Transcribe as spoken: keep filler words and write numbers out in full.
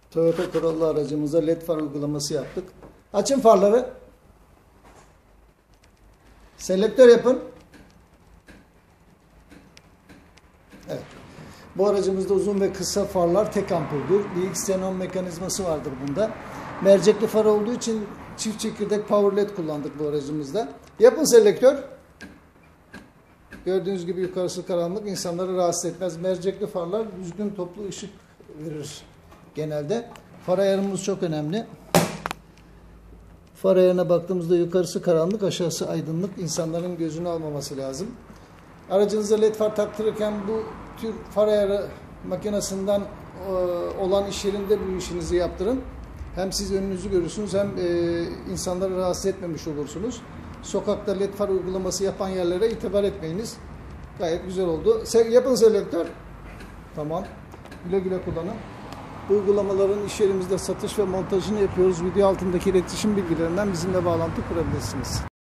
Toyota Corolla aracımıza led far uygulaması yaptık. Açın farları. Selektör yapın. Evet. Bu aracımızda uzun ve kısa farlar tek ampuldür. D X xenon mekanizması vardır bunda. Mercekli far olduğu için çift çekirdek power led kullandık bu aracımızda. Yapın selektör. Gördüğünüz gibi yukarısı karanlık, insanları rahatsız etmez. Mercekli farlar düzgün toplu ışık verir genelde. Far ayarımız çok önemli. Far ayarına baktığımızda yukarısı karanlık, aşağısı aydınlık. İnsanların gözünü almaması lazım. Aracınıza led far taktırırken bu tür far ayarı makinesinden olan iş yerinde bu işinizi yaptırın. Hem siz önünüzü görürsünüz hem e, insanları rahatsız etmemiş olursunuz. Sokakta led far uygulaması yapan yerlere itibar etmeyiniz. Gayet güzel oldu. Se yapın selektör. Tamam. Güle güle kullanın. Bu uygulamaların iş yerimizde satış ve montajını yapıyoruz. Video altındaki iletişim bilgilerinden bizimle bağlantı kurabilirsiniz.